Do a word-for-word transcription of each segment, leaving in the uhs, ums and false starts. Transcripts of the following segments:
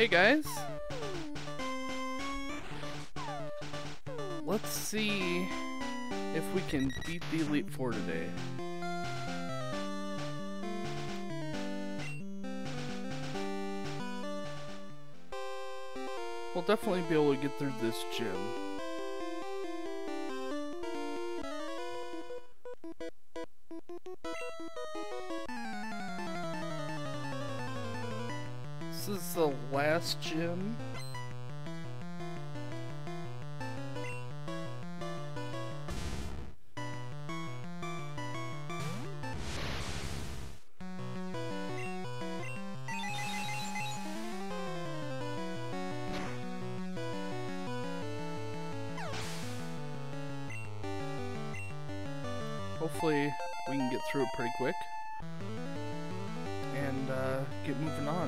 Hey guys! Let's see if we can beat the Elite Four today. We'll definitely be able to get through this gym. This is the last gym. Hopefully we can get through it pretty quick and uh, get moving on.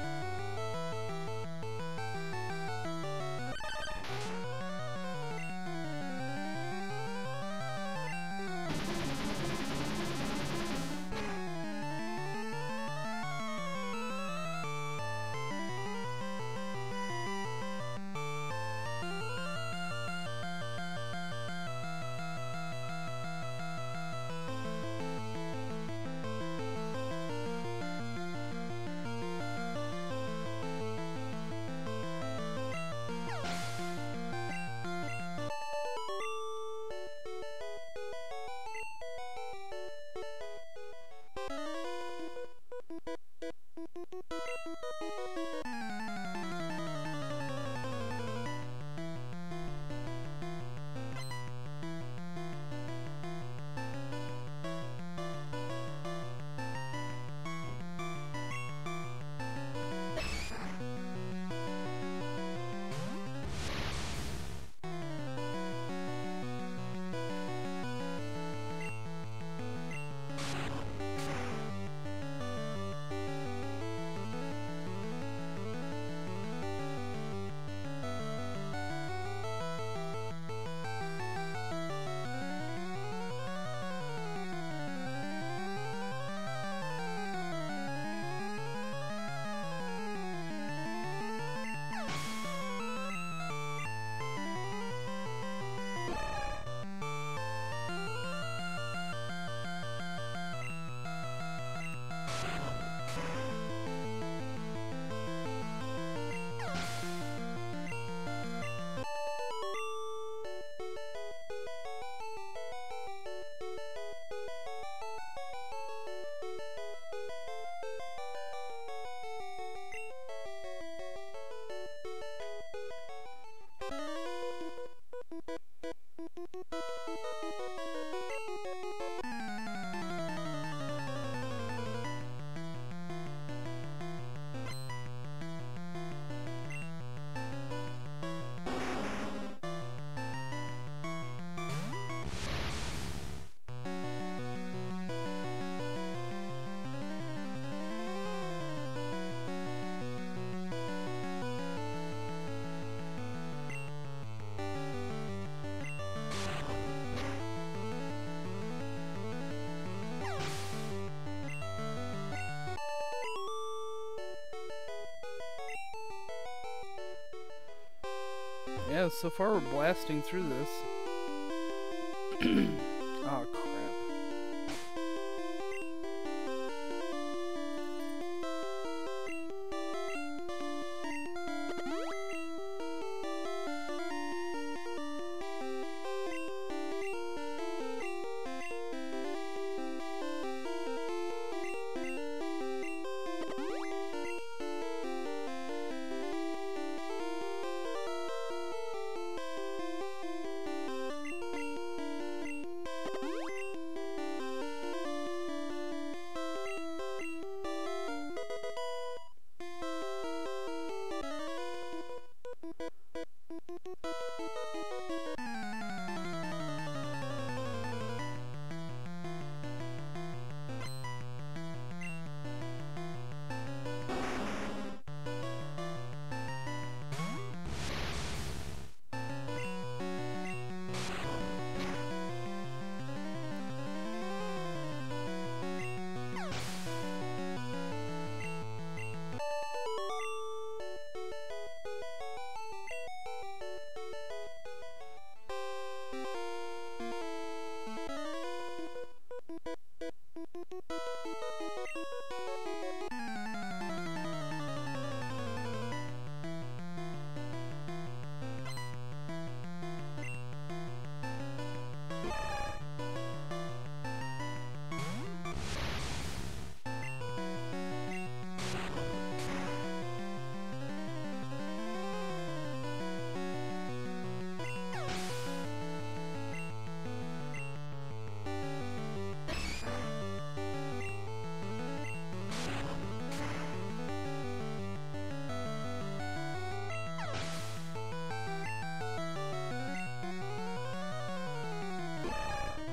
Yeah, so far we're blasting through this. Oh, crap.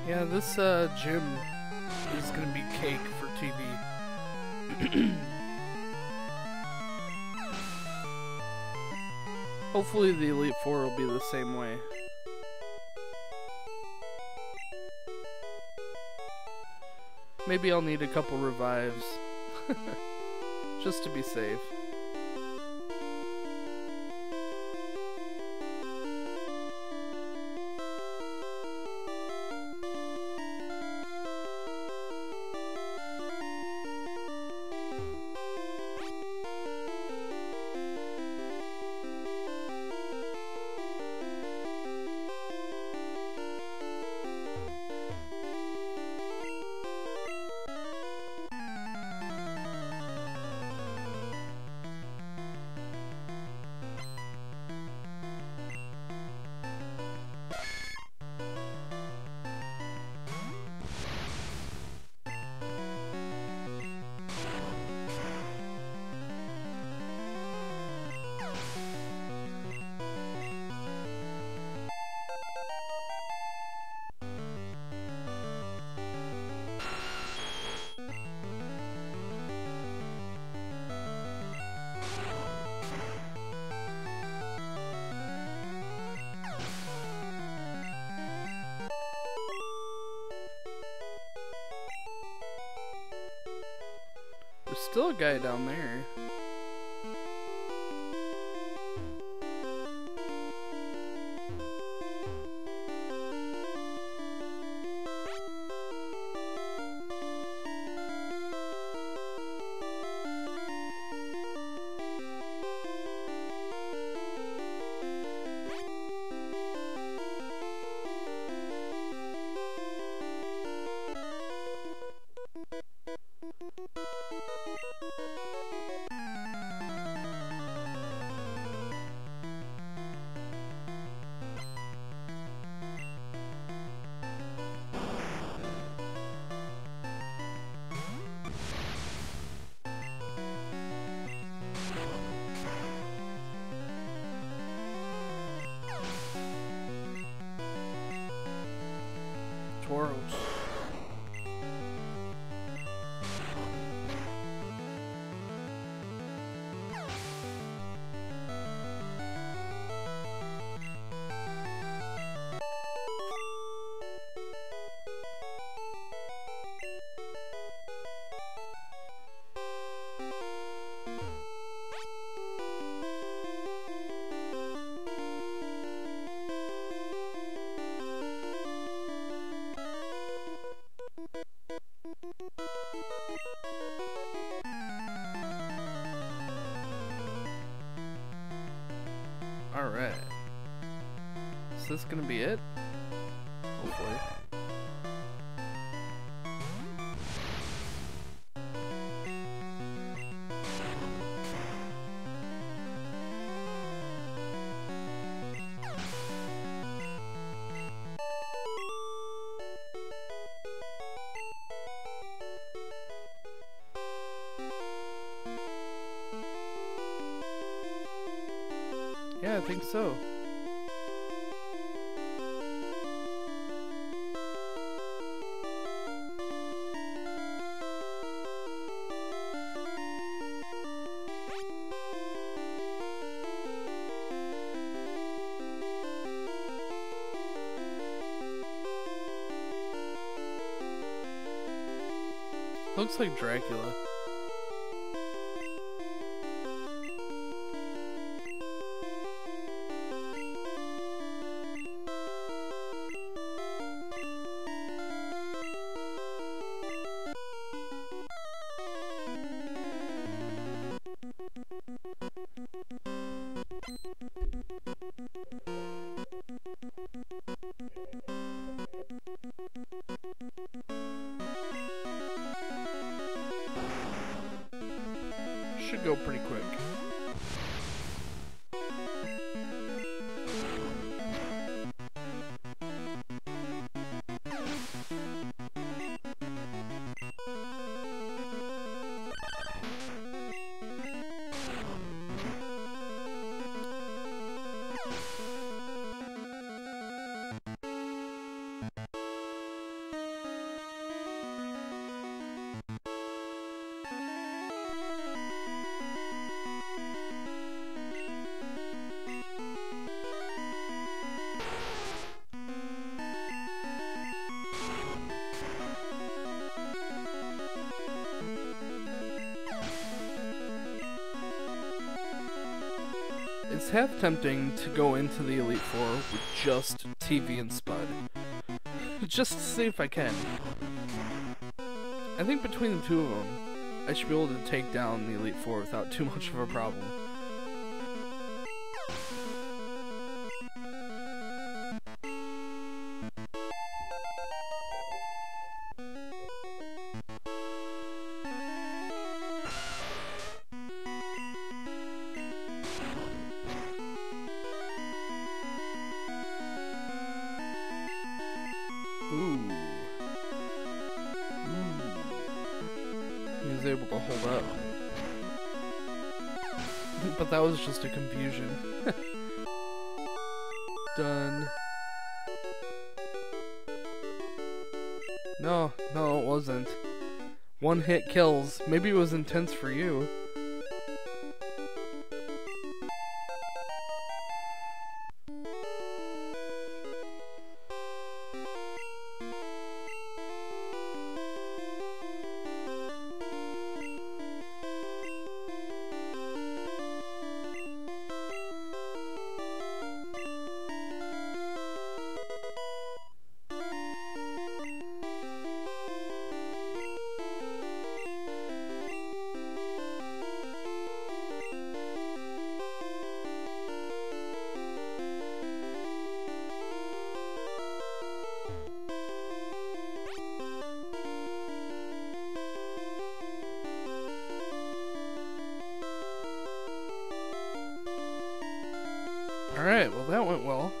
Yeah, this uh, gym is gonna be cake for T V. Hopefully the Elite Four will be the same way. Maybe I'll need a couple revives. Just to be safe. There's still a guy down there. Toros. Alright. Is this gonna be it? Hopefully. Yeah, I think so. Looks like Dracula. Should go pretty quick. It's half tempting to go into the Elite Four with just T V and Spud. Just to see if I can. I think between the two of them, I should be able to take down the Elite Four without too much of a problem. Ooh. Mm. He was able to hold up. But that was just a confusion. Done. No, no it wasn't. One hit kills. Maybe it was intense for you. Alright, well that went well.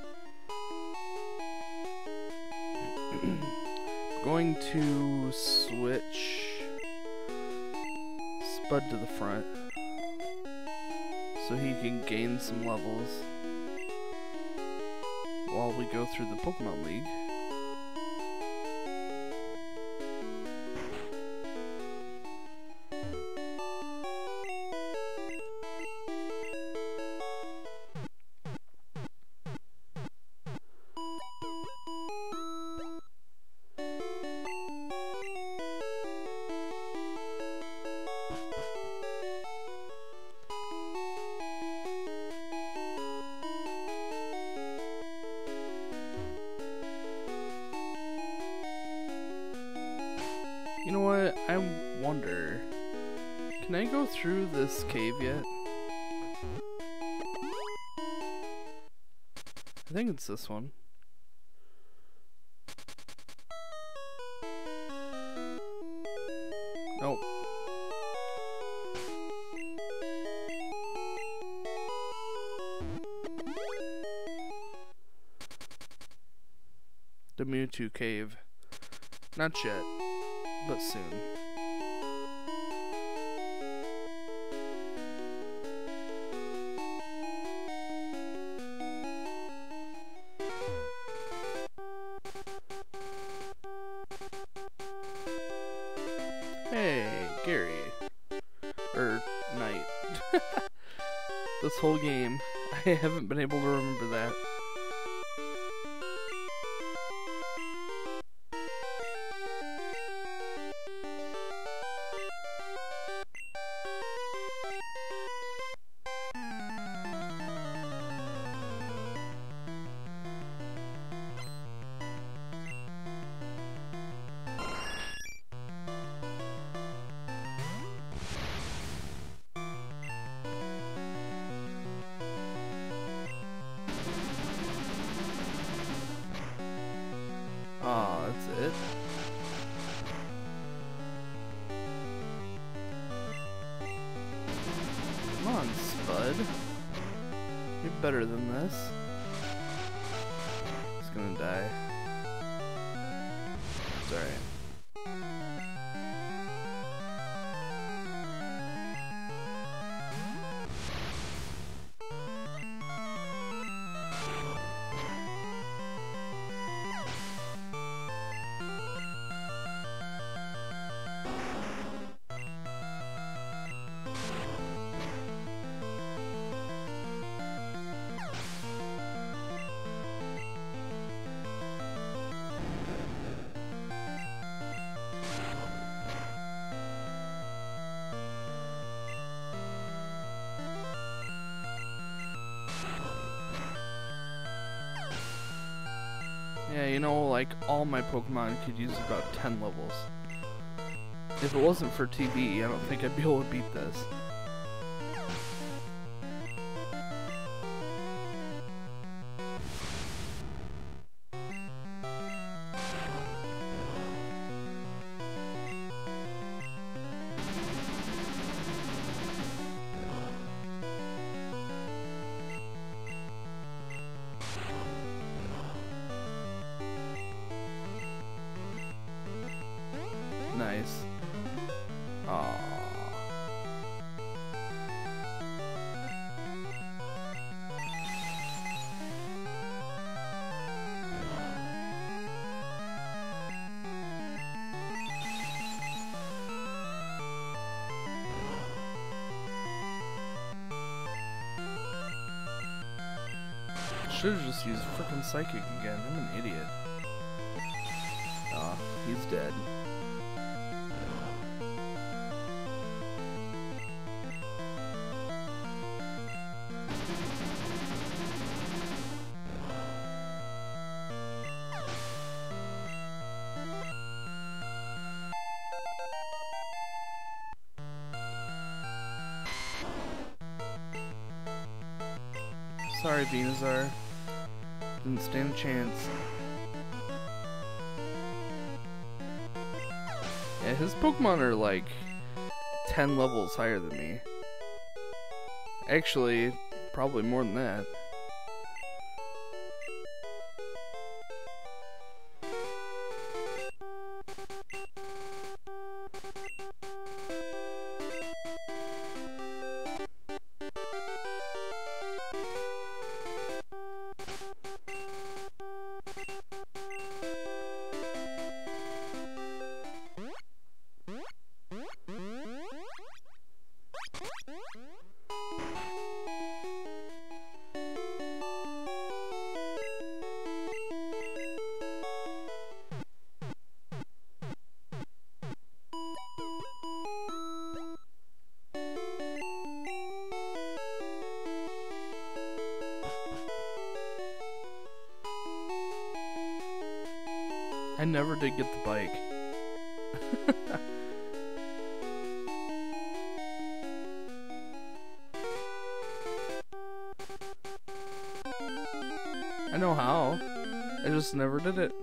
Going to switch Spud to the front so he can gain some levels while we go through the Pokemon League. You know what? I wonder, can I go through this cave yet? I think it's this one. Nope. The Mewtwo cave. Not yet. But soon. Hey, Gary. Er, Knight. This whole game, I haven't been able to remember that. Aw, that's it. Come on, Spud. You're better than this. He's gonna die. It's alright. Yeah, you know, like, all my Pokemon could use about ten levels. If it wasn't for T V, I don't think I'd be able to beat this. Nice. Aww. Should've just used frickin' Psychic again. I'm an idiot. Aw, he's dead. Sorry, Venusaur. Didn't stand a chance. Yeah, his Pokemon are like ten levels higher than me. Actually, probably more than that. I never did get the bike. I know how. I just never did it.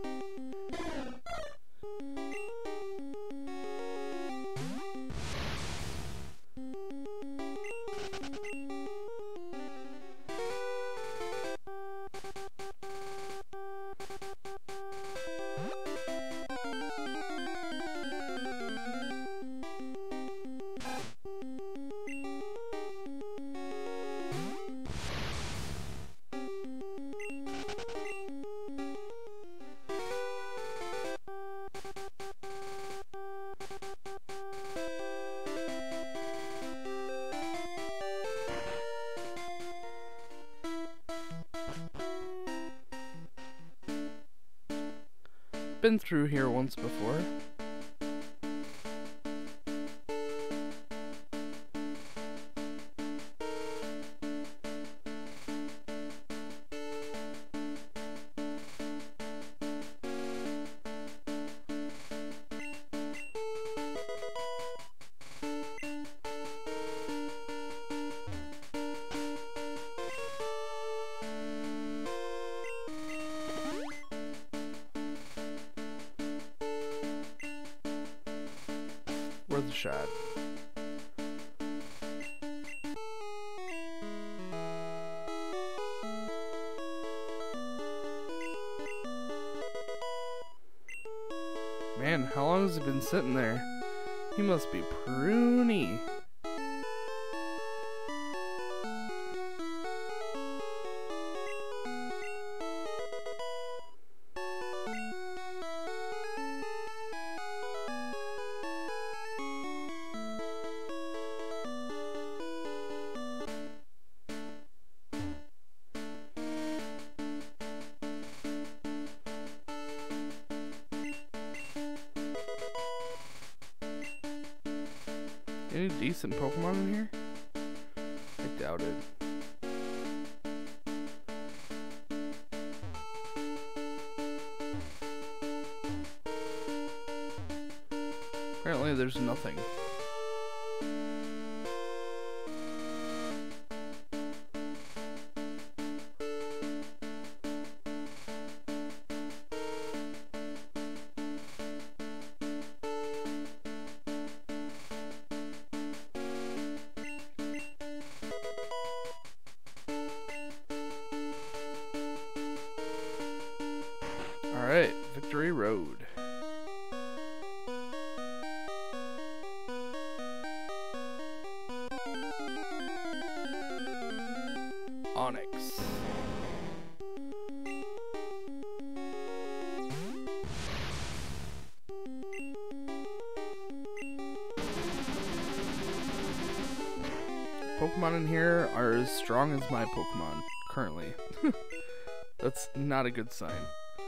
Been through here once before. Worth a shot. Man, how long has he been sitting there? He must be pruny. Any decent Pokemon in here? I doubt it. there's nothing. Alright, Victory Road. Onyx. Pokemon in here are as strong as my Pokemon currently. That's not a good sign.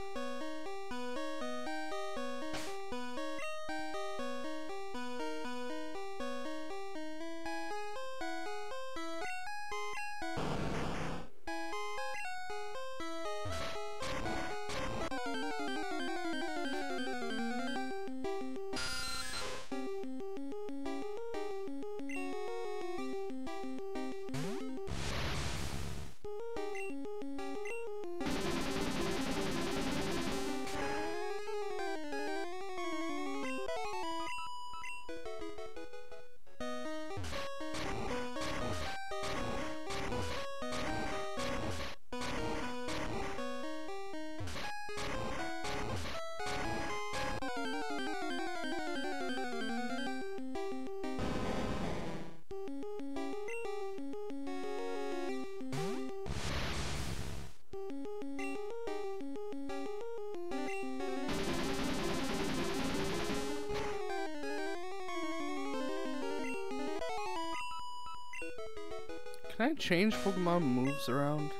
Can I change Pokemon moves around?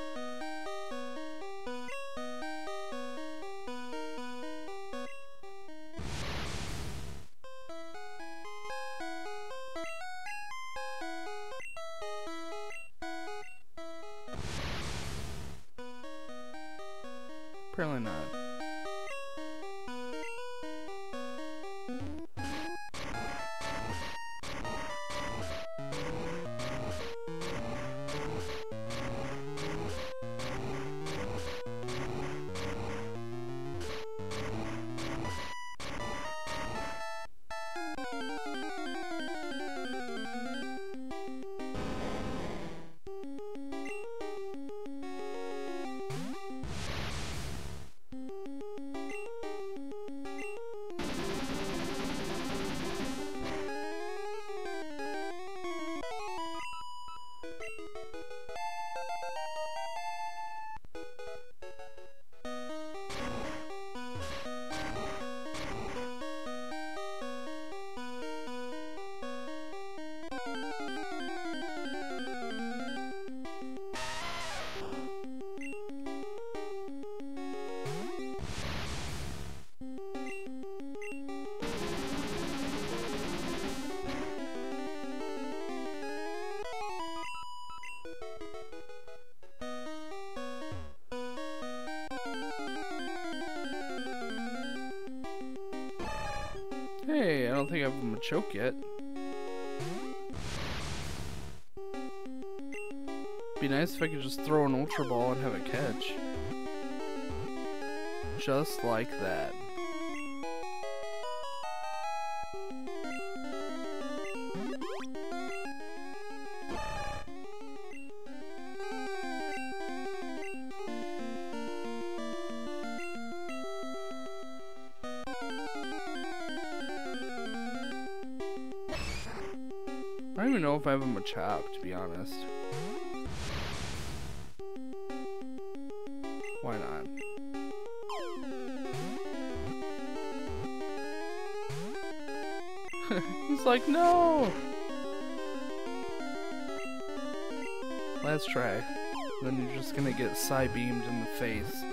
Apparently not. Hey, I don't think I have a Machoke yet. Be nice if I could just throw an Ultra Ball and have it catch. Just like that. I don't even know if I have a Machop, to be honest. Why not? He's like, no! Let's try. Then you're just gonna get Psy-beamed in the face.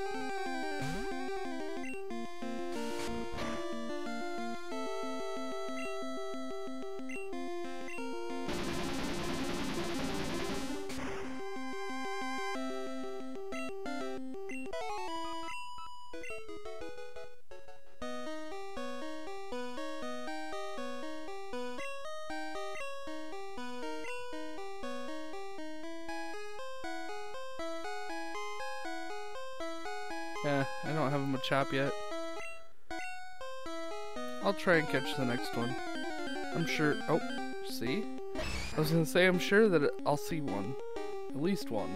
Yeah, I don't have a Machop yet. I'll try and catch the next one. I'm sure... Oh, see? I was gonna say, I'm sure that I'll see one. At least one.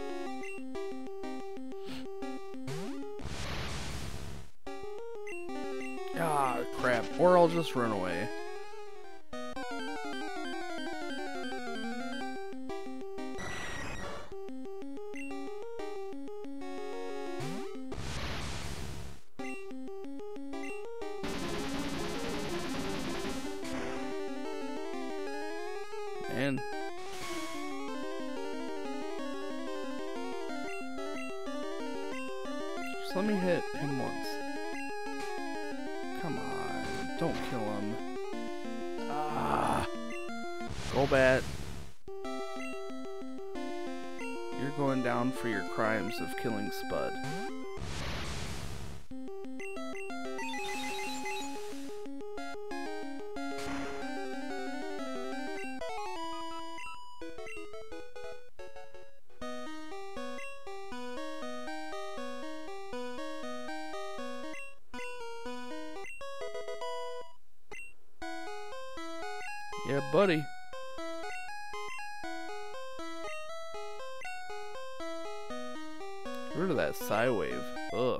Ah, crap. Or I'll just run away. Man. Just let me hit him once. Come on, don't kill him. Ah. Golbat. You're going down for your crimes of killing Spud. Yeah, buddy. Get rid of that Psywave. Ugh.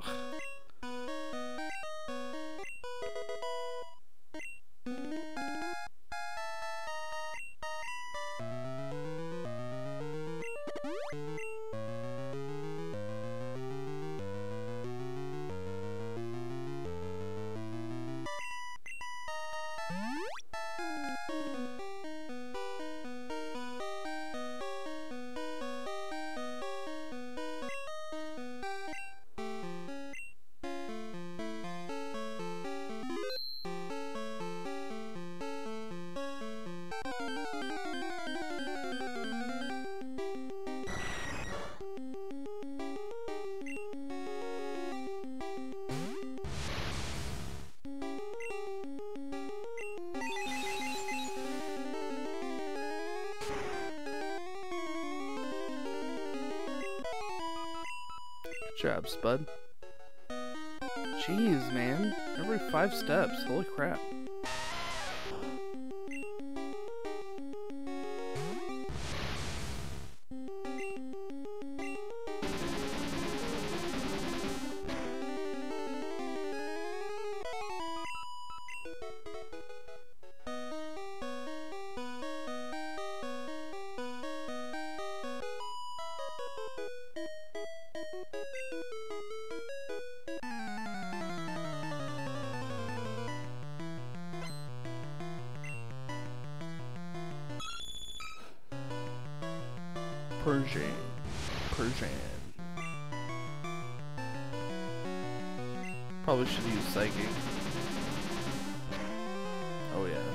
Good job, Spud. Jeez, man. Every five steps. Holy crap. Persian. Persian. Probably should use Psychic. Oh yeah.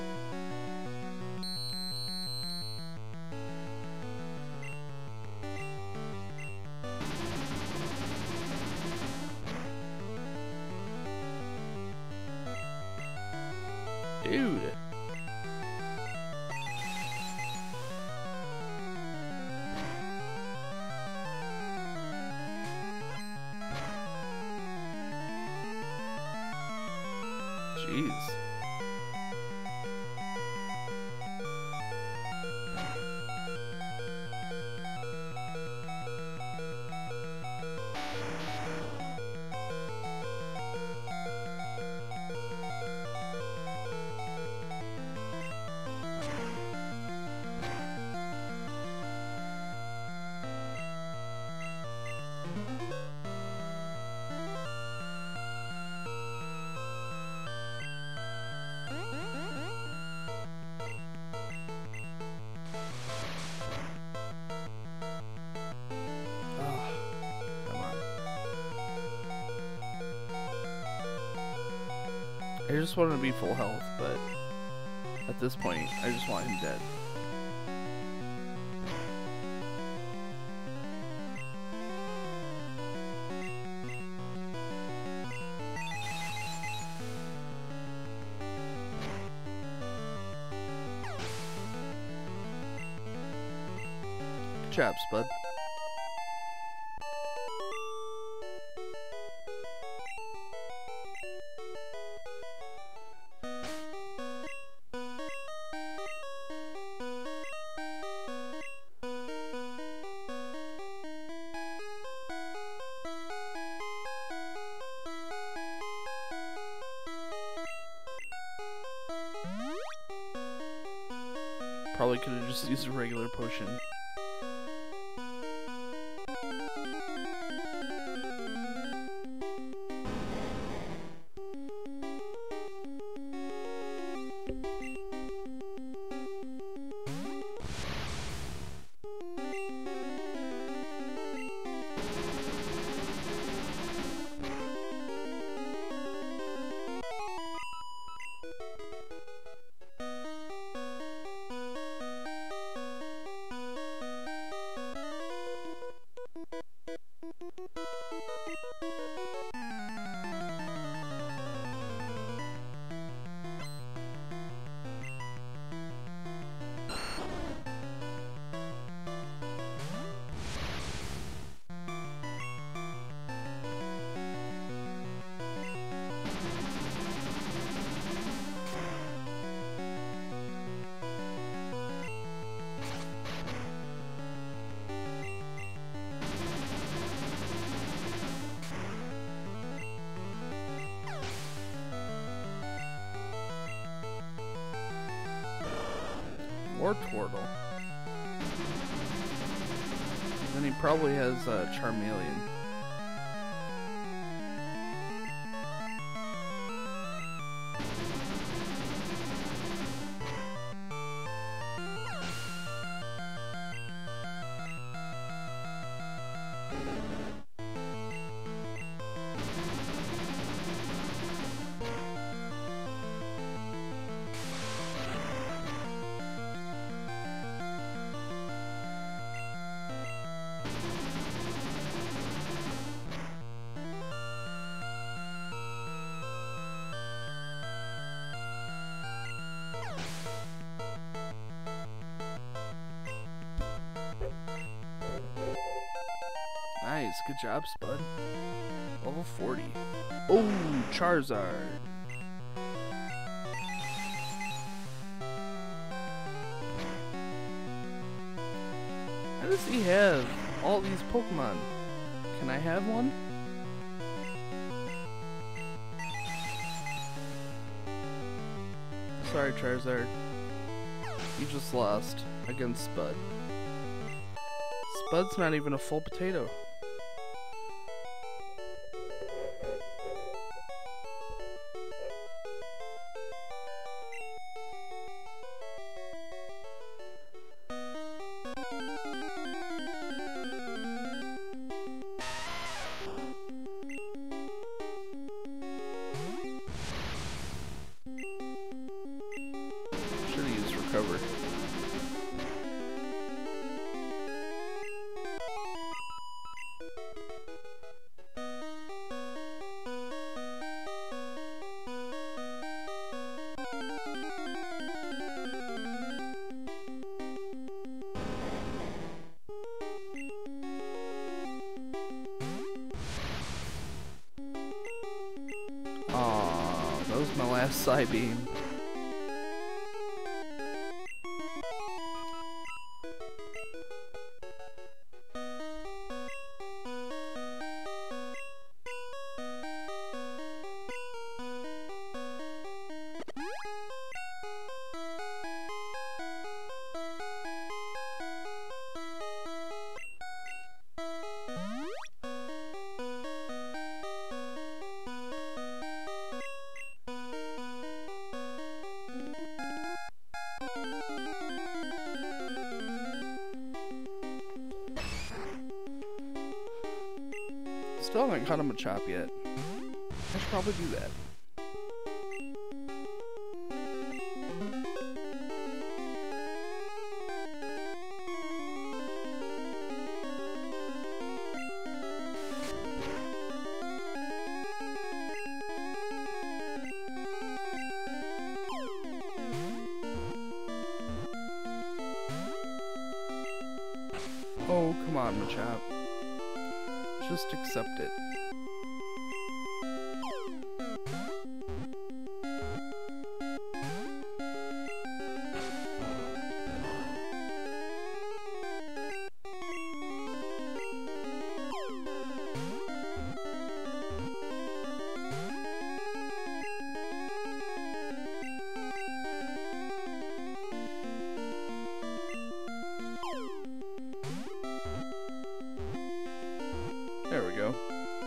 Dude. Jeez. I just want him to be full health, but at this point, I just want him dead. Good job, Spud. probably could have just used a regular potion. Or Twirtle. Then he probably has uh, Charmeleon. Nice, good job, Spud. Level forty. Oh, Charizard. How does he have all these Pokemon? Can I have one? Sorry, Charizard. You just lost against Spud. Spud's not even a full potato. Should have used Recover. Aww, that was my last Psybeam. Still haven't caught him a Chop yet. I should probably do that. Oh, come on, Machop. Just accept it. There we go.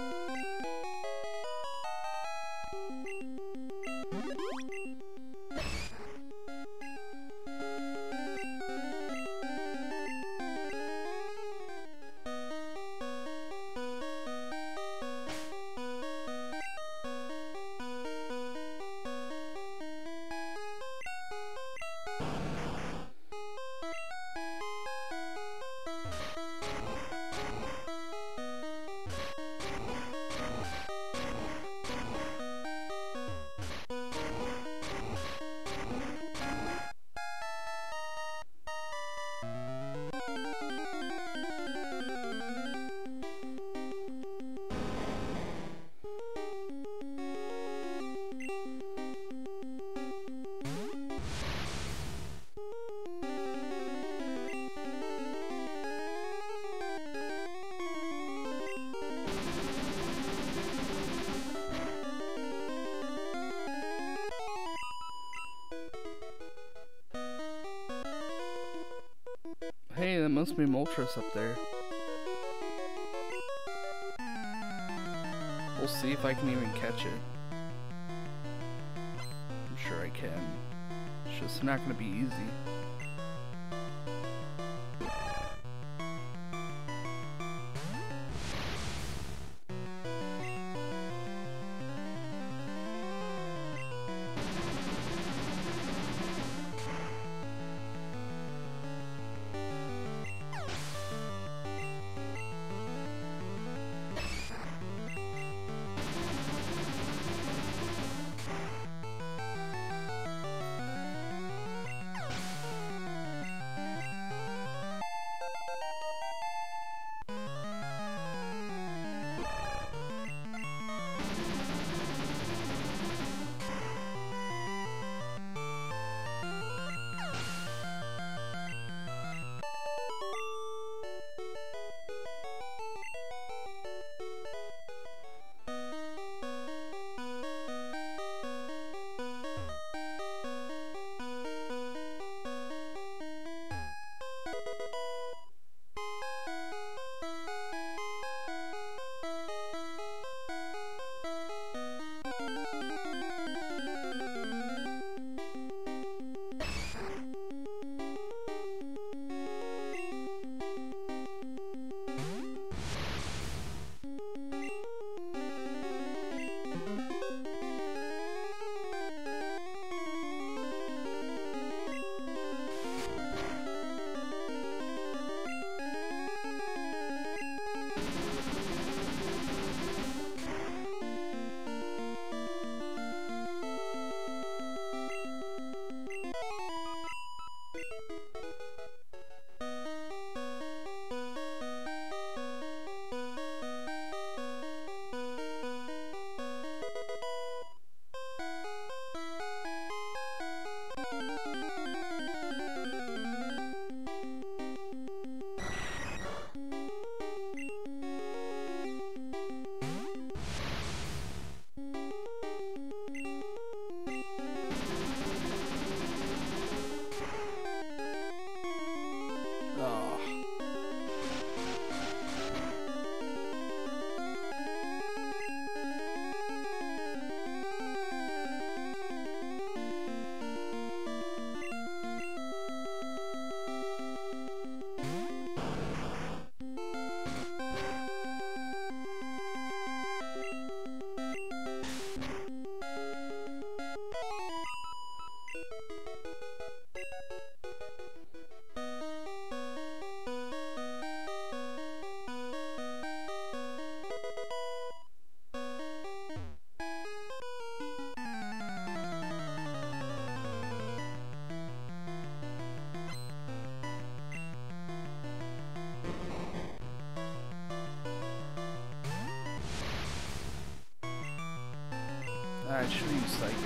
Hey, that must be Moltres up there. We'll see if I can even catch it. I'm sure I can. It's just not gonna be easy. I should use Psychic.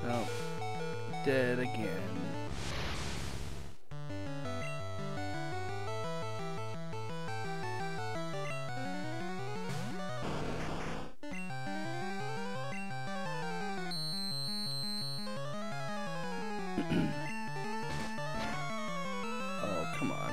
Oh, dead again. Oh, come on.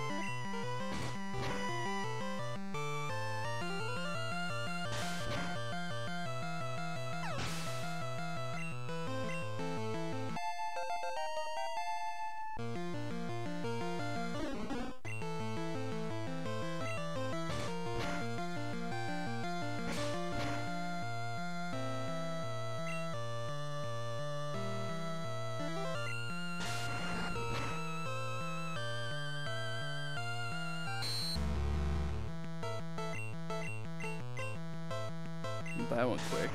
That went quick.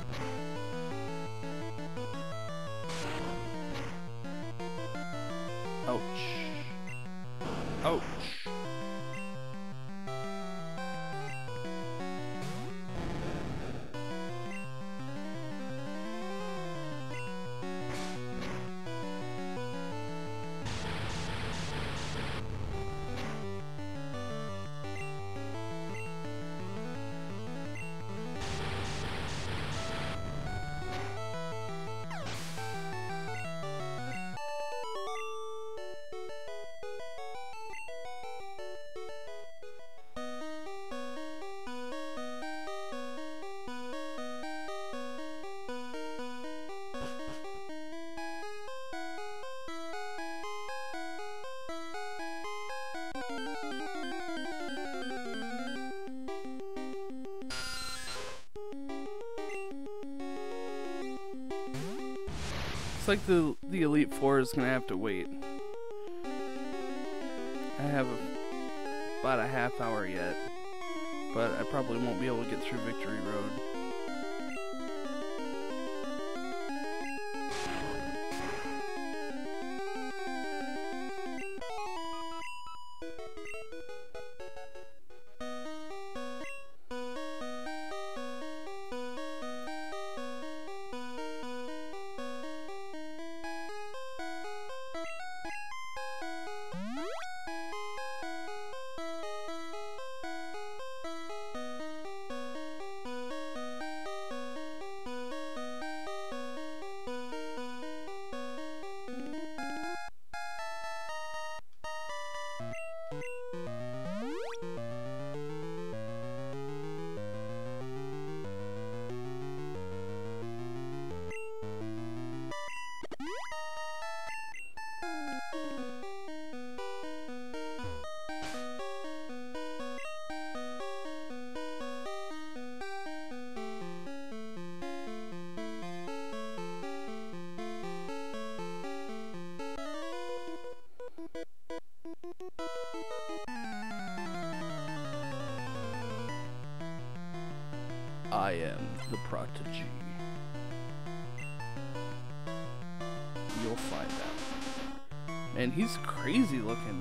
Ouch. Ouch. Looks like the the Elite Four is gonna have to wait. I have a, about a half hour yet, but I probably won't be able to get through Victory Road. I am the prodigy. You'll find out. Man, he's crazy looking.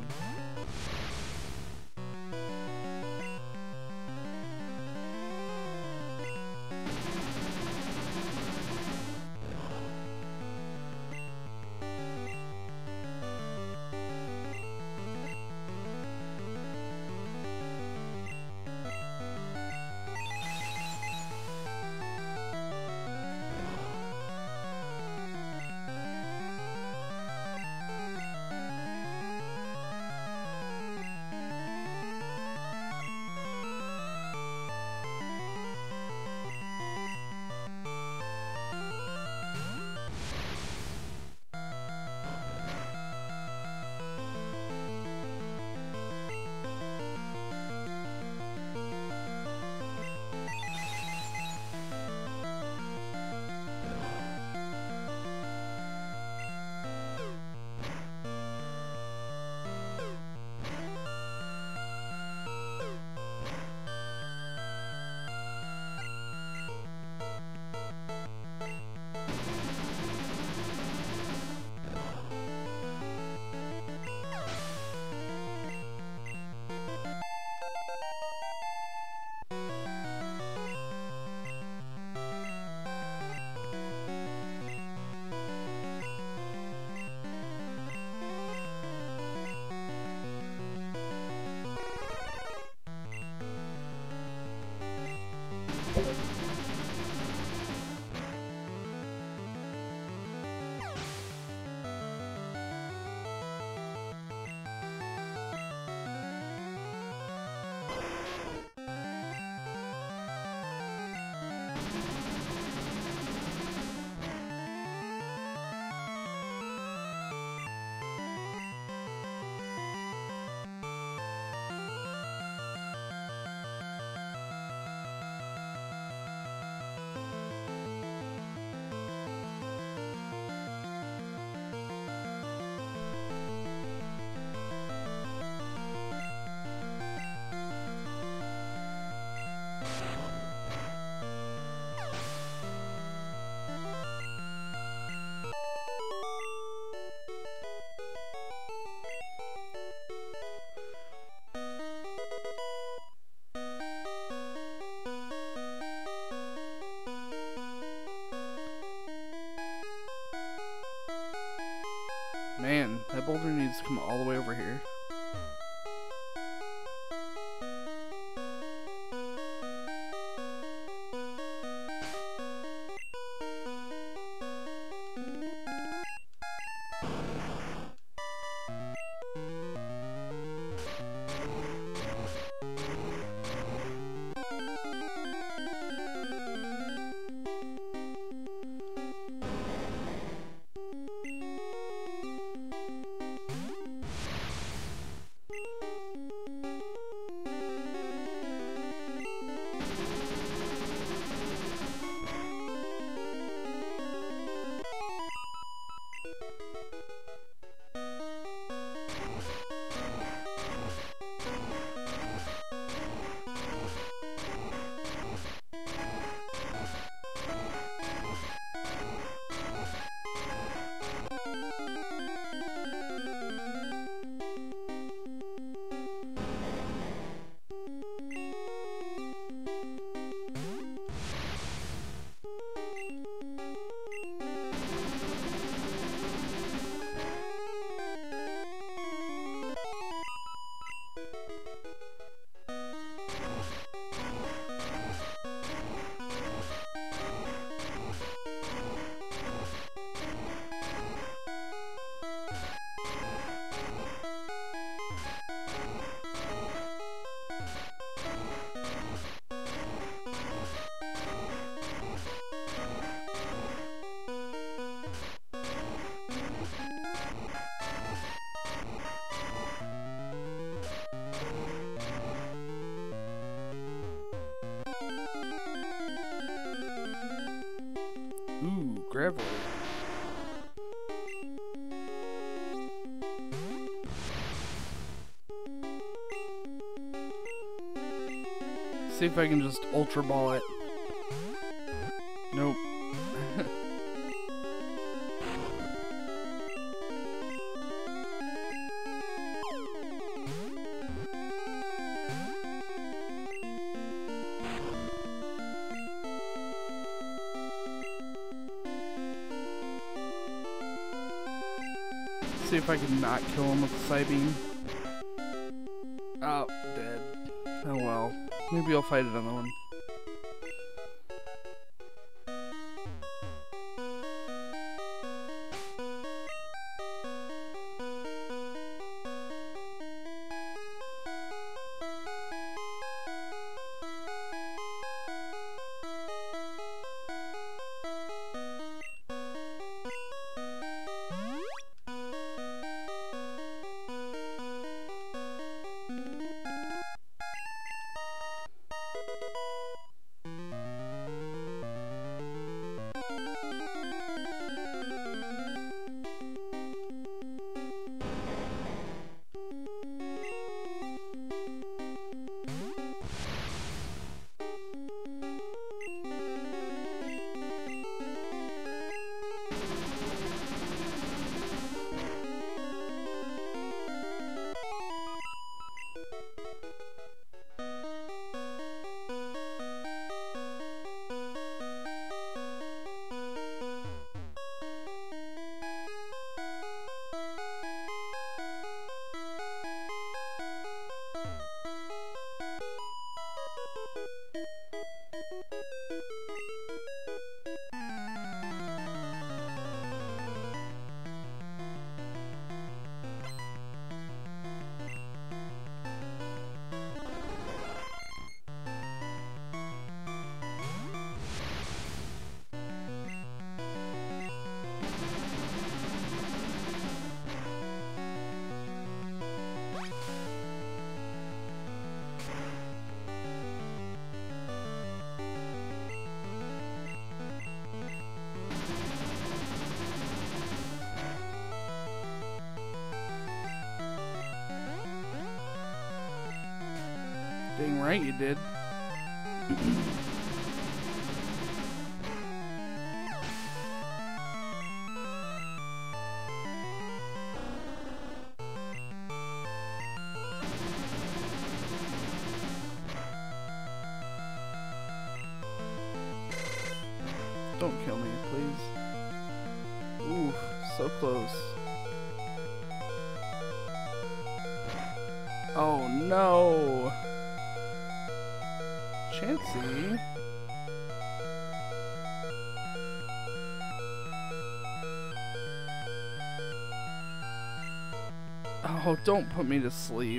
Man, that boulder needs to come all the way over here. Ooh, gravel. See if I can just ultra ball it. Nope. See if I can not kill him with the Psybeam. Oh, dead. Oh well. Maybe I'll fight another one. Dang right you did. Don't kill me, please. Ooh, so close. Oh no! Chansey? Oh, don't put me to sleep.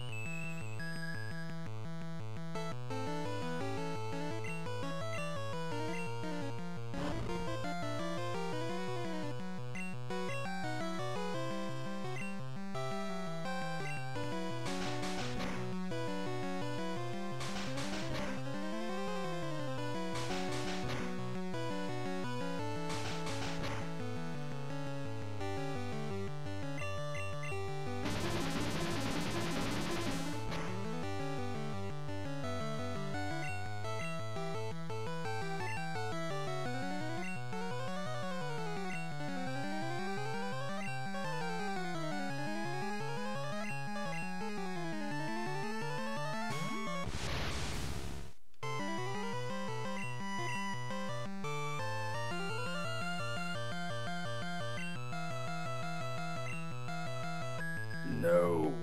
No.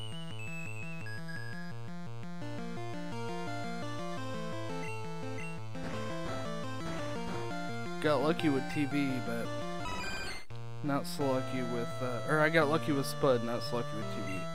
Got lucky with T V, but not so lucky with, uh, or I got lucky with Spud, not so lucky with T V.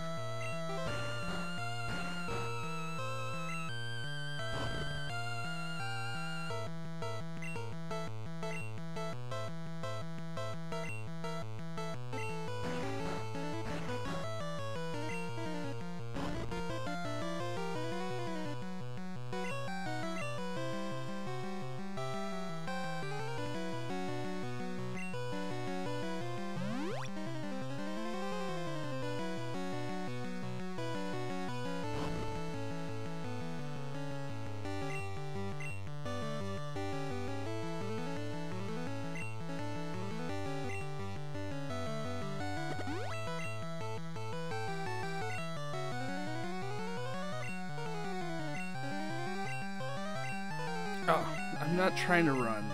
Oh, I'm not trying to run.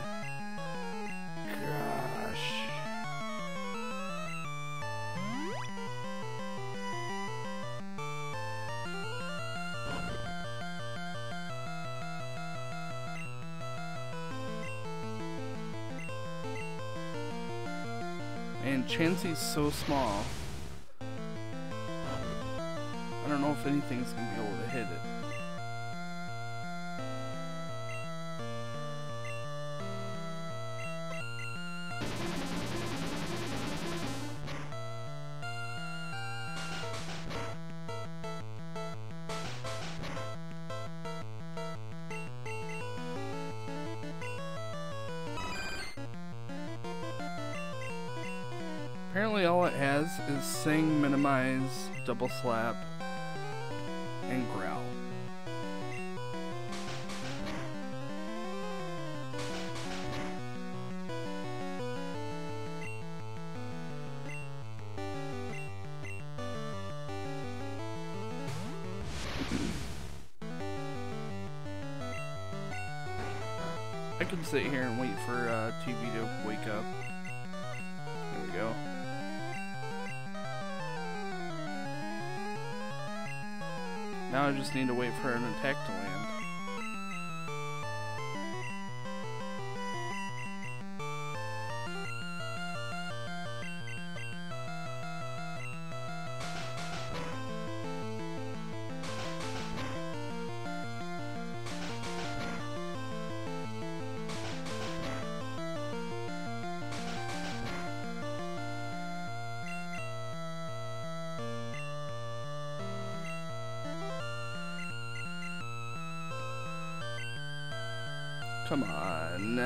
Gosh. Man, Chansey's so small. I don't know if anything's gonna be able to hit it. Apparently all it has is sing, minimize, double slap, and growl. I can sit here and wait for uh, T V to wake up. There we go. Now I just need to wait for an attack to land. Come on.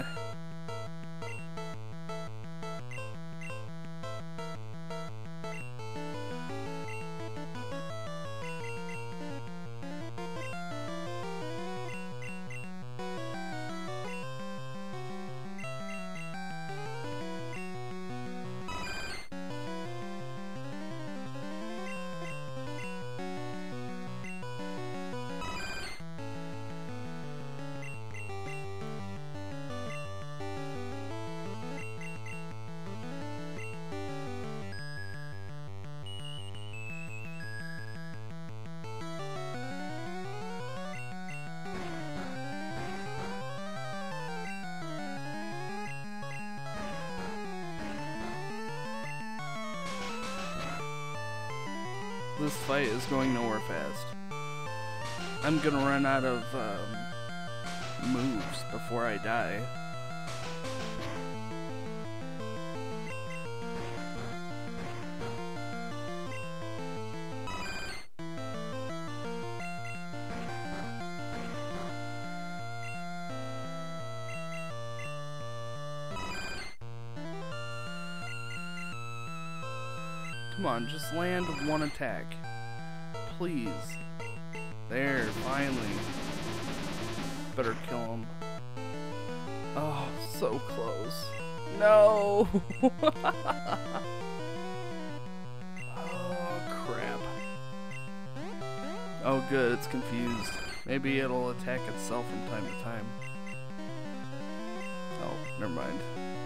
this fight is going nowhere fast. I'm gonna run out of um, moves before I die. Come on, just land one attack. Please. There, finally. Better kill him. Oh, so close. No! Oh, crap. Oh, good, it's confused. Maybe it'll attack itself from time to time. Oh, never mind.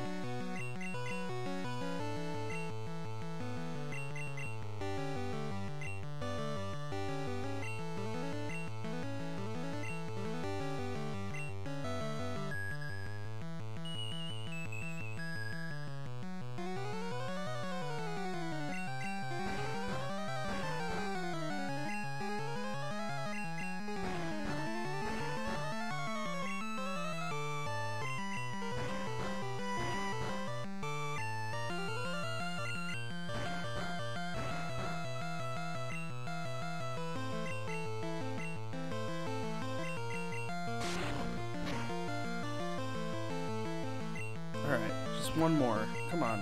Alright, just one more. Come on.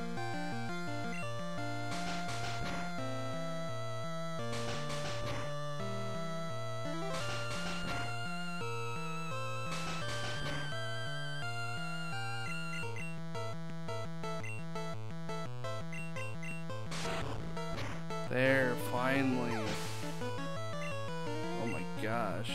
There, finally. Oh my gosh.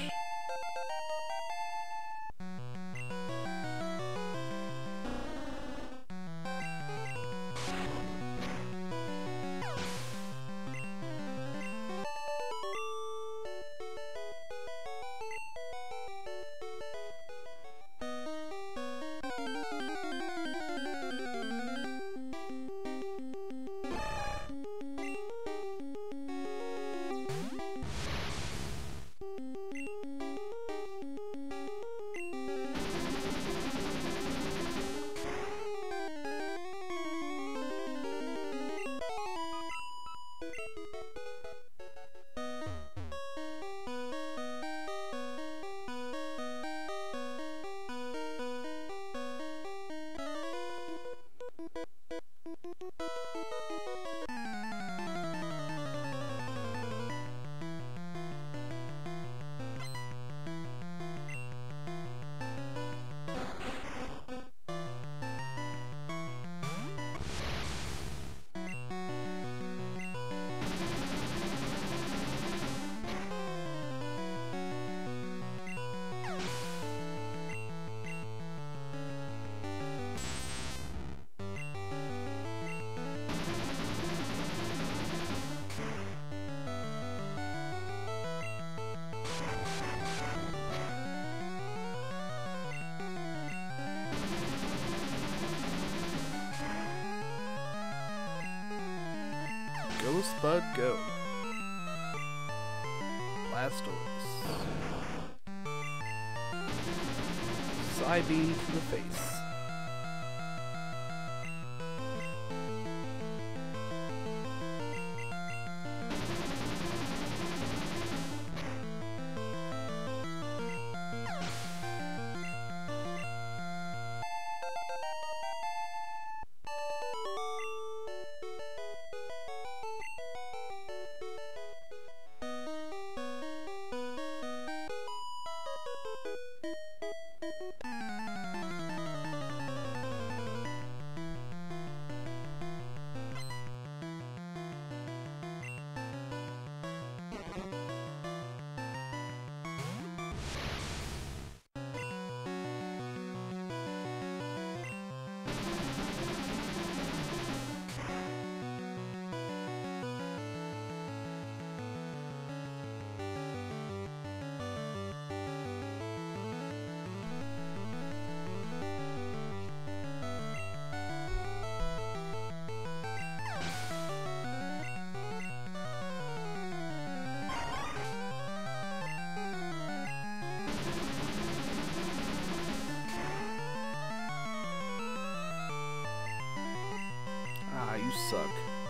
Go, Spud, go. Blastoise. Psybeam to the face. you suck.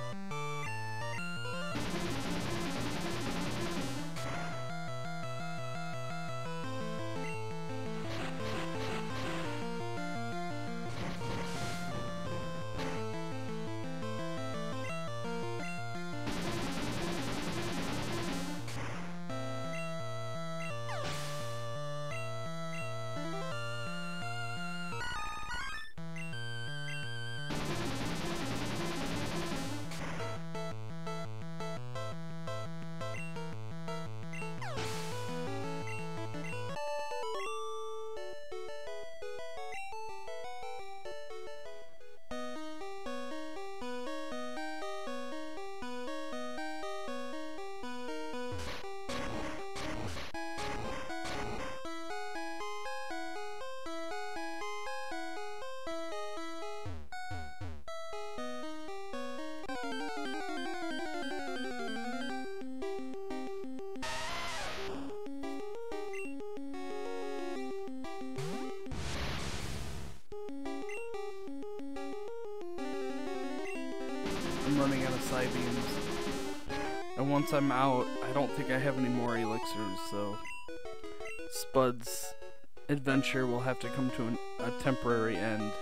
I'm running out of Psybeams. And once I'm out, I don't think I have any more elixirs, so Spud's adventure will have to come to an, a temporary end.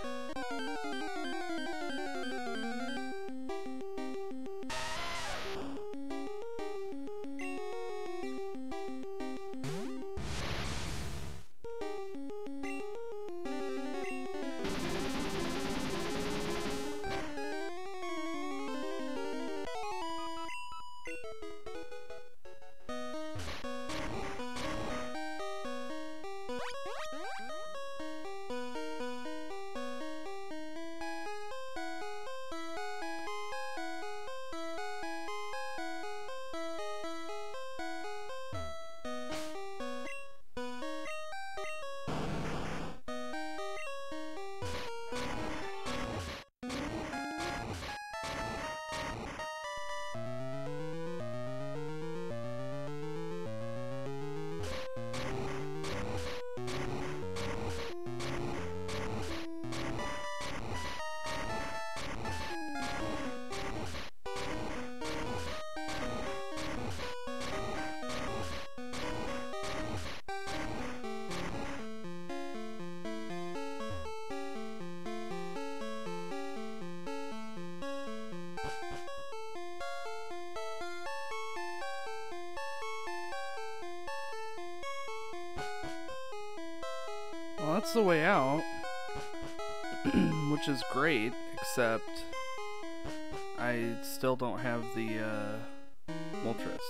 Well, that's the way out, which is great, except I still don't have the uh, Moltres.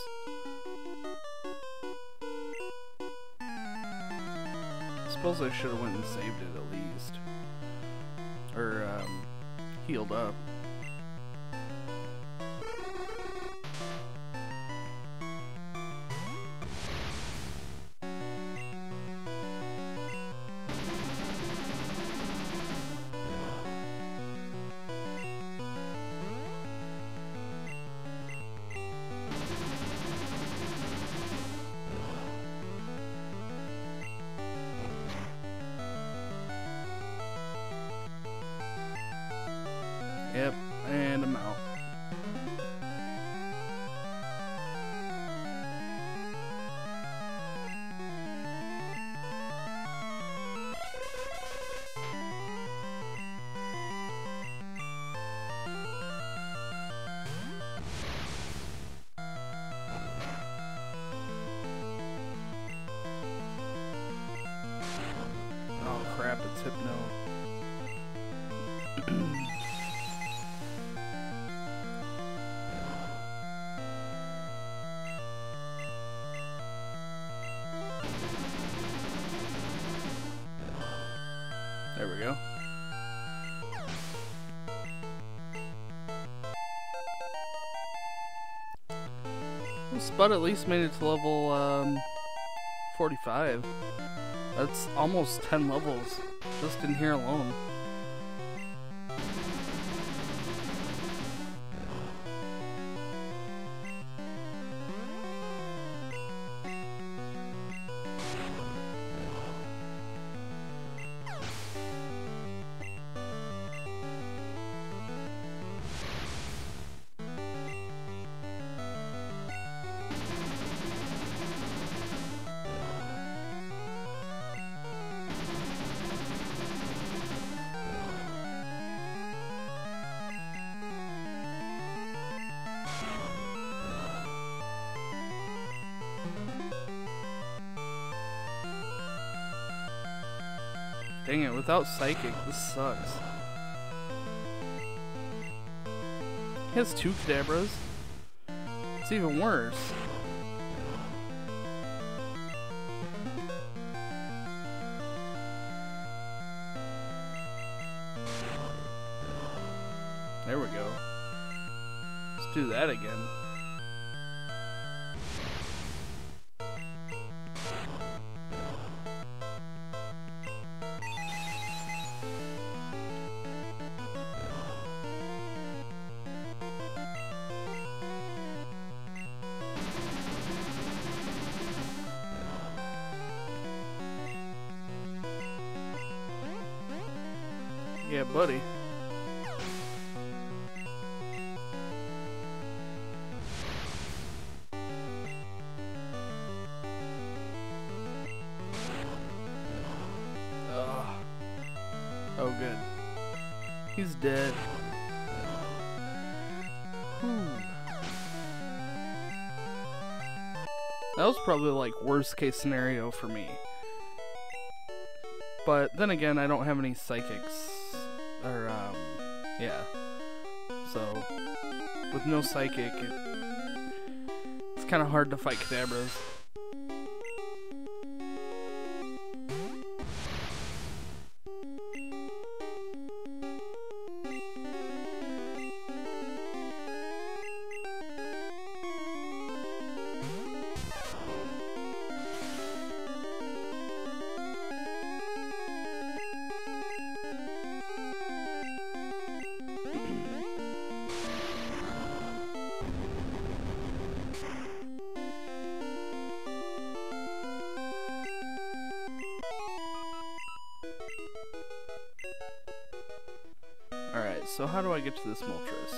Suppose I should have went and saved it at least, or um, healed up. Yep, and I'm out. Oh crap, it's Hypno. There we go. Well, Spud at least made it to level um, forty-five. That's almost ten levels just in here alone. Dang it, without Psychic, this sucks. He has two Kadabras? It's even worse. There we go. Let's do that again. Yeah, buddy. Ugh. Oh, good. He's dead. Whew. That was probably like worst case scenario for me. But then again, I don't have any psychics. Or, um, yeah. So, with no psychic, it, it's kind of hard to fight Kadabras. Alright, so how do I get to this Moltres?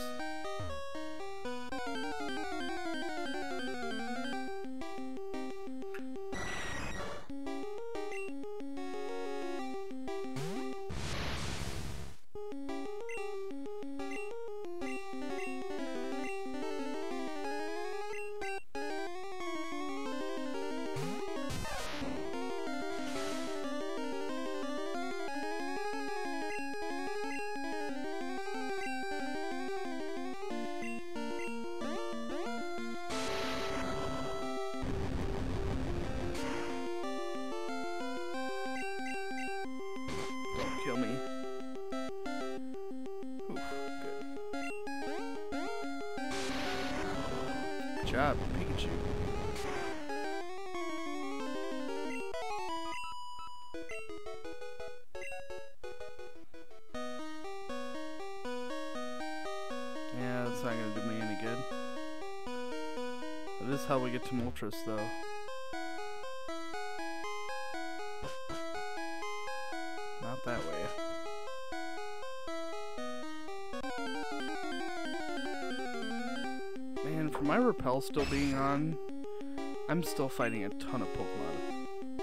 Kill me. Oof, good. Good job, Pikachu. Yeah, that's not gonna do me any good. That is how we get to Moltres, though. Not that way. Man, for my Repel still being on, I'm still fighting a ton of Pokemon.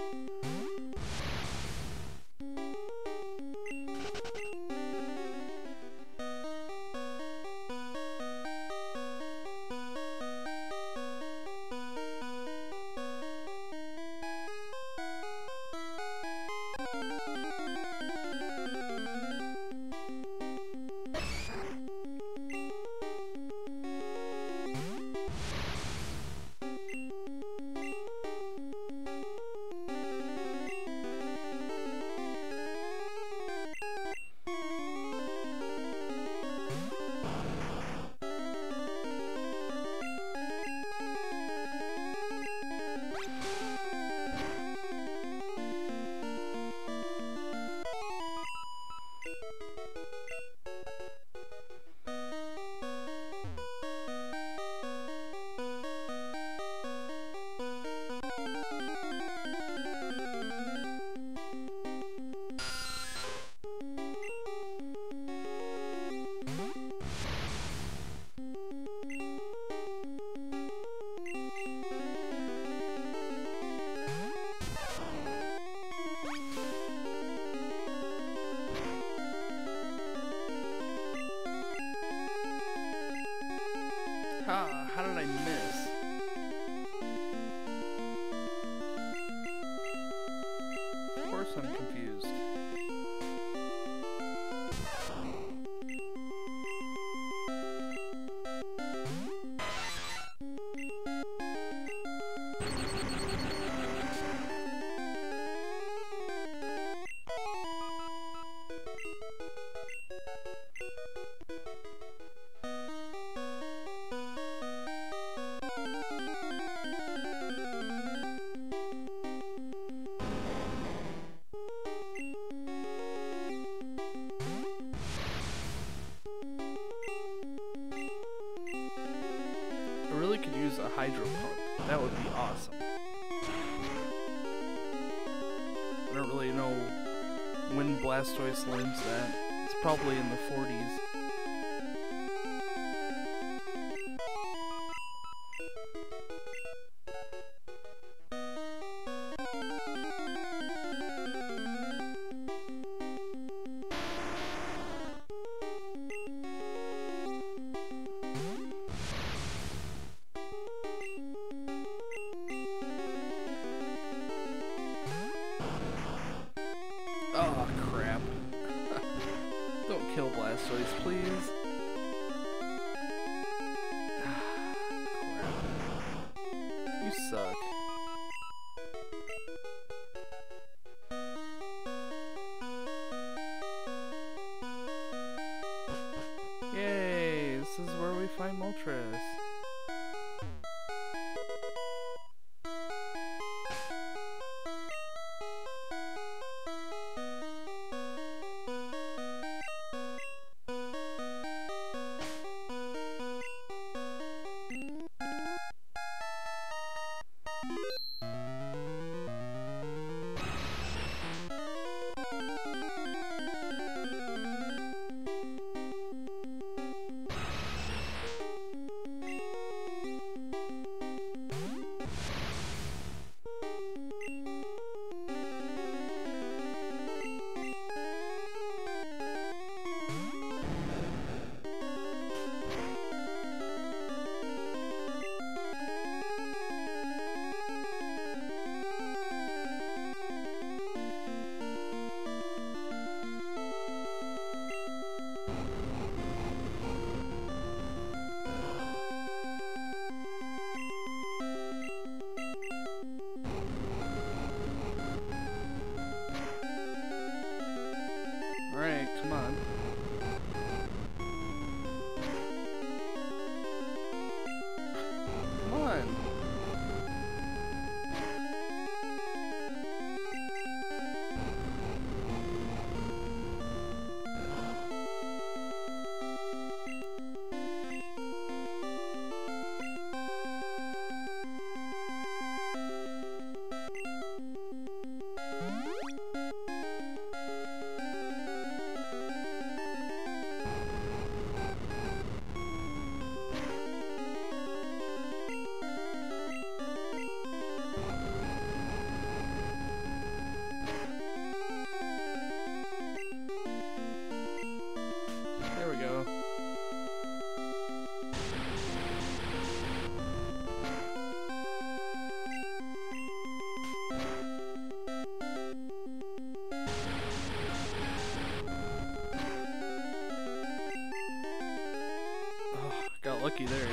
Ha, how did I miss? Of course I'm confused. really could use a Hydro Pump. That would be awesome. I don't really know when Blastoise learns that. It's probably in the forties. Oh, crap. Don't kill Blastoise, please. Crap. You suck. Yay! This is where we find Moltres. Alright, come on. Come on. There we go. Oh, got lucky there.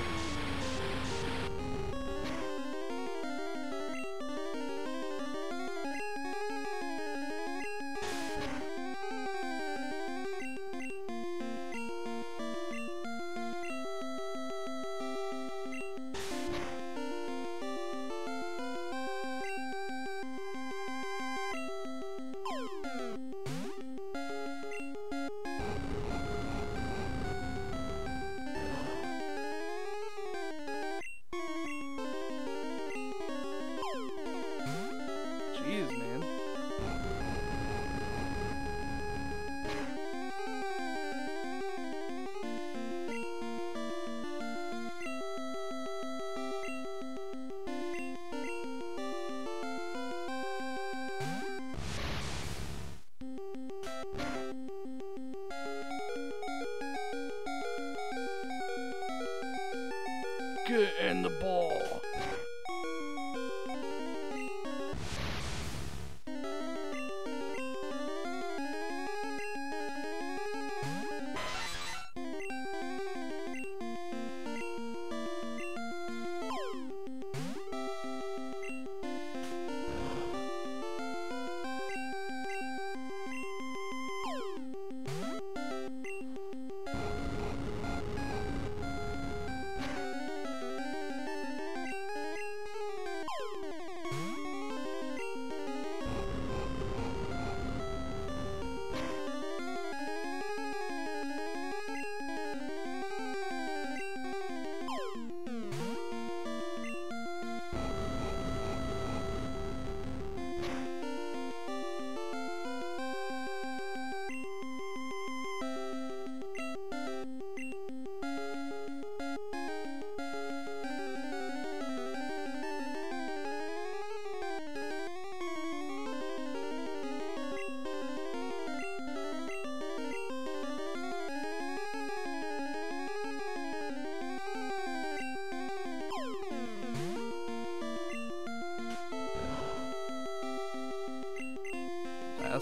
Jeez, man. Get in the ball.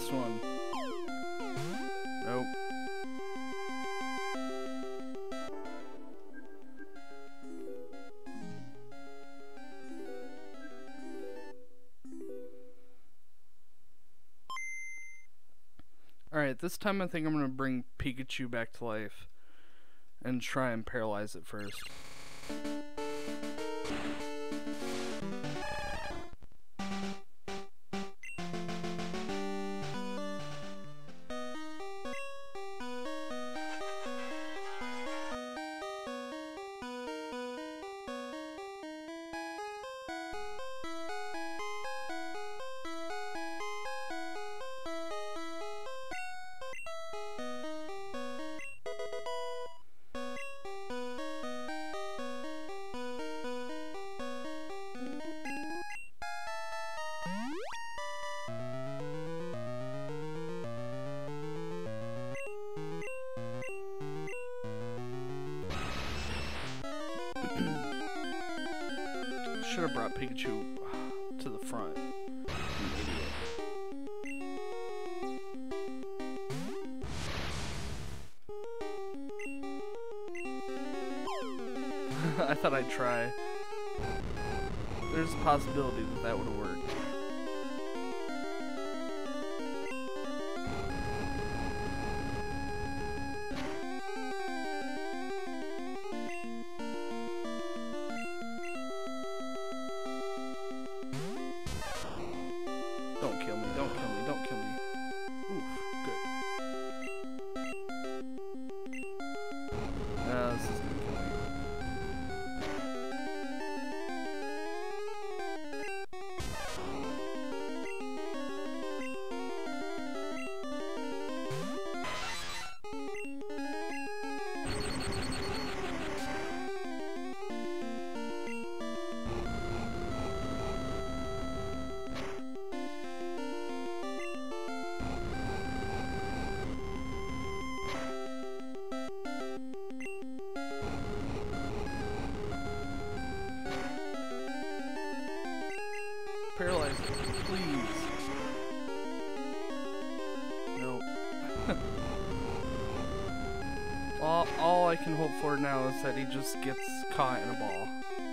last one. Nope. Alright, this time I think I'm gonna bring Pikachu back to life and try and paralyze it first. Should have brought Pikachu to the front. I'm an idiot. I thought I'd try. There's a possibility that that would have worked. Don't kill me, don't kill me, don't kill me. Oof, good. Uh, this is gonna kill me. Paralyze it, please. Nope. all, all I can hope for now is that he just gets caught in a ball.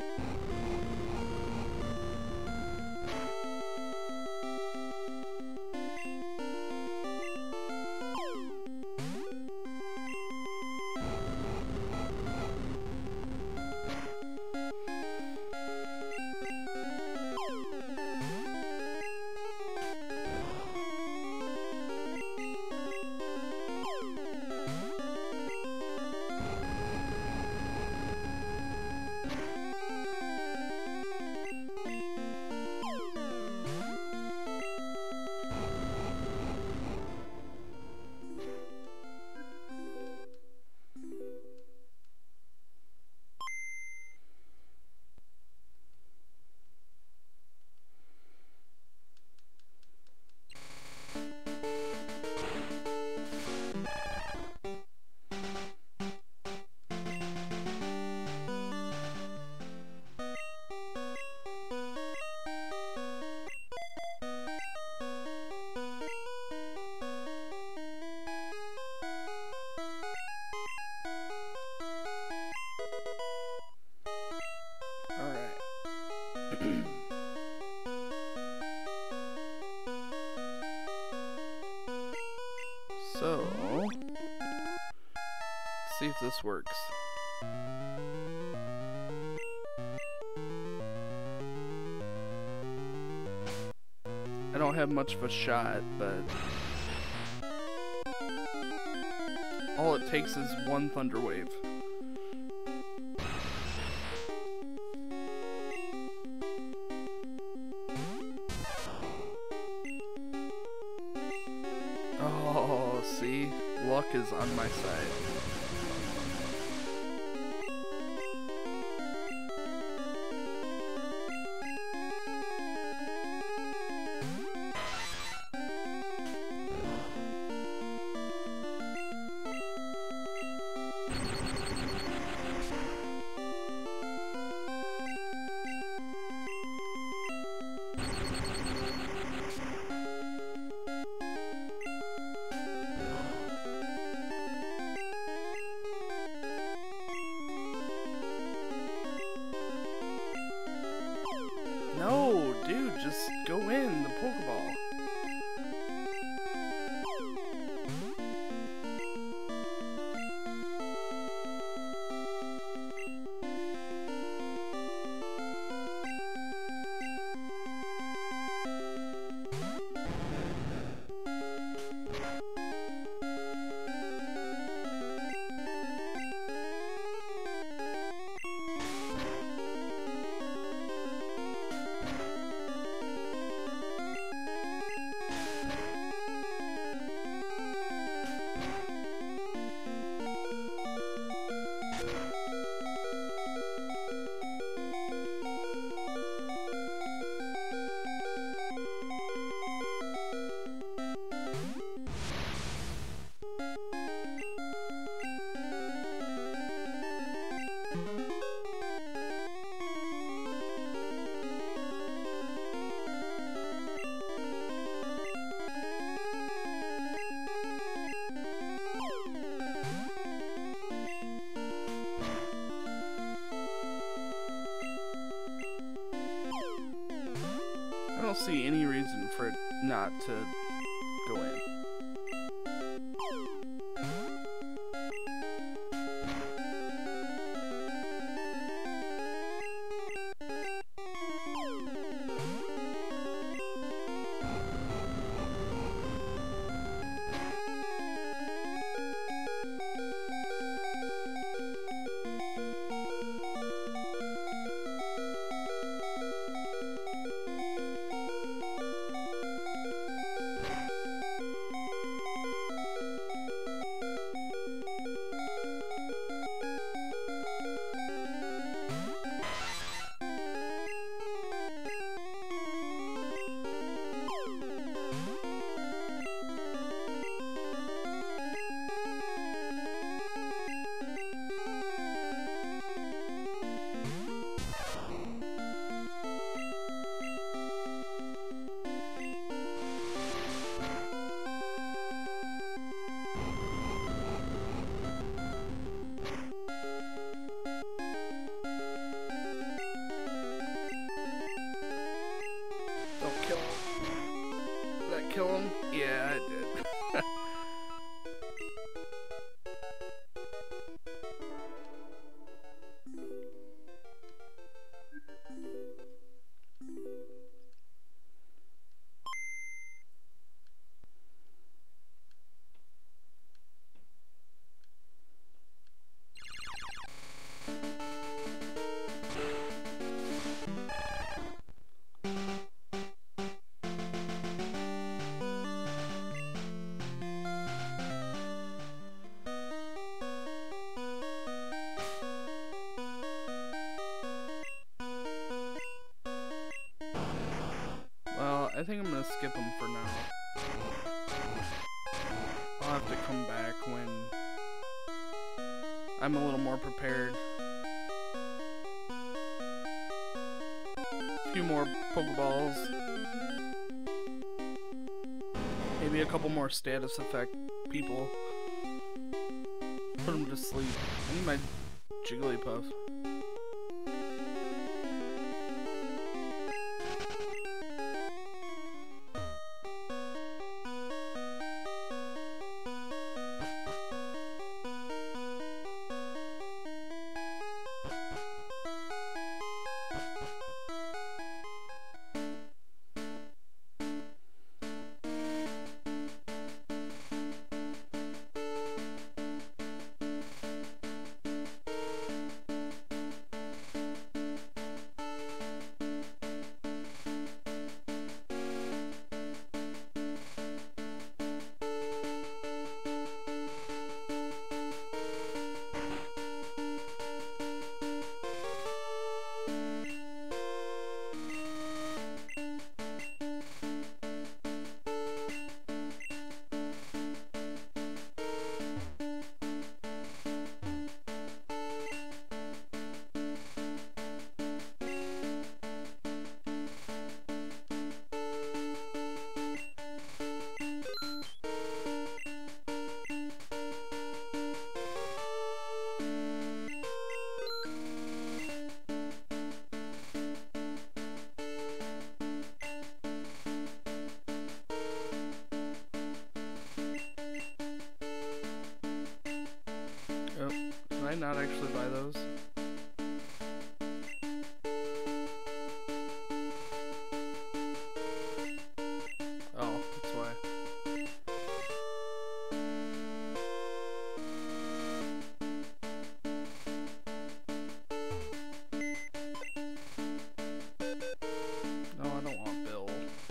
So, let's see if this works. I don't have much of a shot, but all it takes is one Thunder Wave. Oh, see? Luck is on my side. No, dude, just go in the Pokeball. I don't see any reason for it not to go in. Kill him? Yeah, I did. I think I'm gonna skip him for now. I'll have to come back when I'm a little more prepared. A few more Pokeballs. Maybe a couple more status effect people. Put him to sleep. I need my Jigglypuff. I not actually buy those? Oh, that's why. No, I don't want Bill.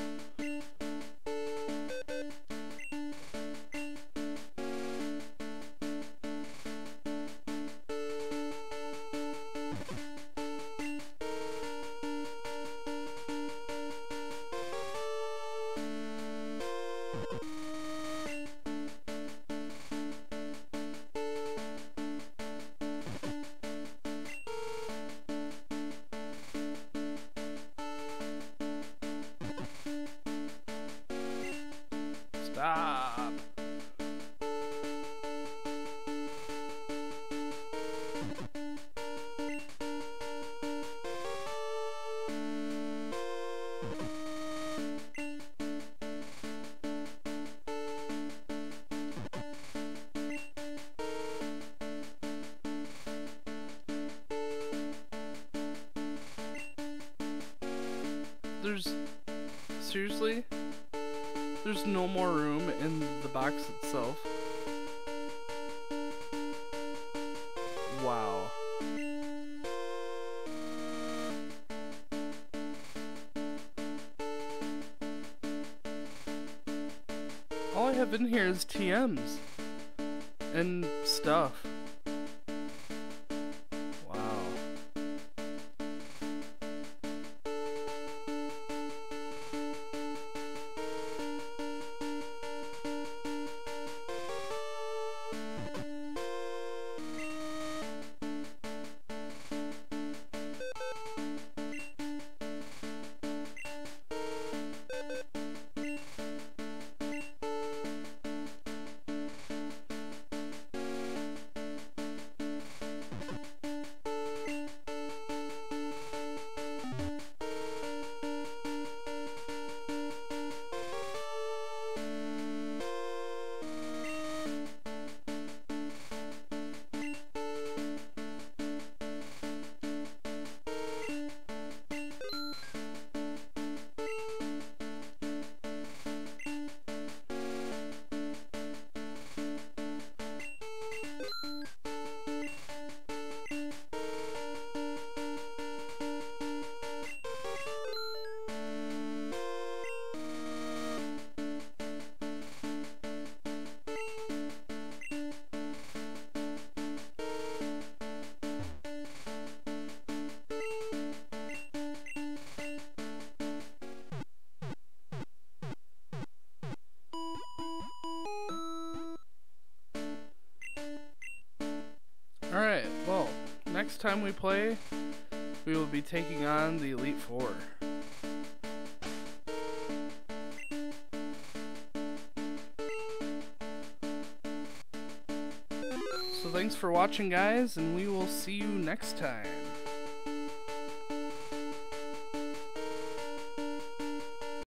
Stop! There's... seriously? There's no more room in the box itself. Wow. All I have in here is T Ms and stuff. Wow. Alright, well, next time we play, we will be taking on the Elite Four. So thanks for watching, guys, and we will see you next time.